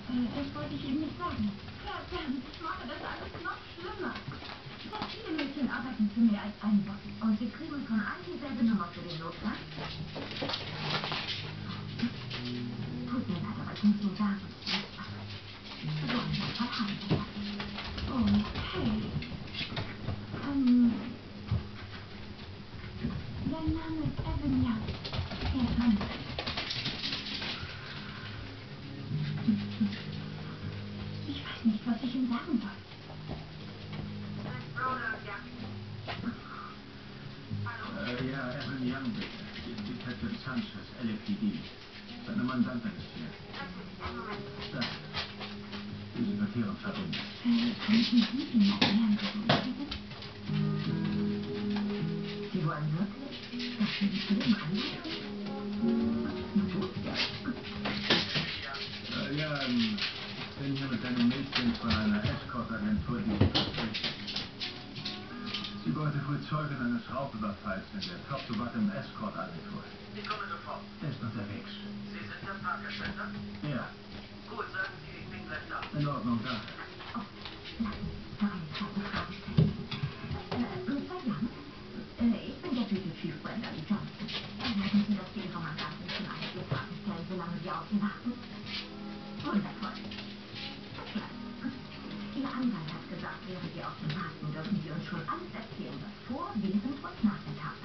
Das wollte ich Ihnen nicht sagen. Verdammt, ich mache das alles noch schlimmer. So viele Mädchen arbeiten für mehr als einen Boss. Und sie kriegen von allen dieselbe Nummer für den Notfall. Tut mir leid, aber ich muss Ihnen sagen, so ein Notfall haben wir ja. Oh, hey. Sein Name ist Evan Young. Er ist mein Freund. Ich weiß nicht, was ich ihm sagen soll. Ja, Evan Young, bitte. Detective Sanchez, LAPD. Seine Mandantin ist hier. Da. Die Sekretärin verbinden. Könnten Sie ihm erklären, warum Sie sind? Sie wollen wirklich, dass wir die Filme anrufen? Na gut. Ja, ich bin hier mit einem Mädchen von einer Escort-Agentur, die Sie vertreten. Sie wollte wohl Zeugin eines Raubüberfalls in der Top-to-Bottom-Escort-Agentur. Ich komme sofort. Er ist unterwegs. Sie sind der Parkerständer? Ja, Gut, sagen Sie, ich bin gleich da. in Ordnung, danke. Oh, lass mich noch eine zweite Frage stellen. Mr. Young, ich bin Deputy Chief Brenda Johnson. Erlauben Sie, dass wir Ihre Mandantin schon eine Ihr Fragen stellen, solange Sie auf Sie warten? Wundervoll. Vielleicht. Ihr Anwalt hat gesagt, während wir auf Sie warten, dürfen Sie uns schon alles erzählen, was vor, während und nach der Tat